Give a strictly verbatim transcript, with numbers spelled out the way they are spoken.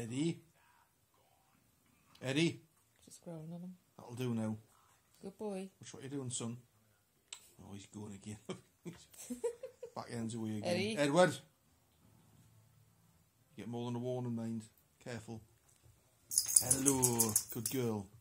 Eddie. Eddie. Just scrolling on him. That'll do now. Good boy. Watch what you're doing, son. Oh, he's going again. Back ends away again. Eddie. Edward. Get more than a warning, mind. Careful. Hello. Good girl.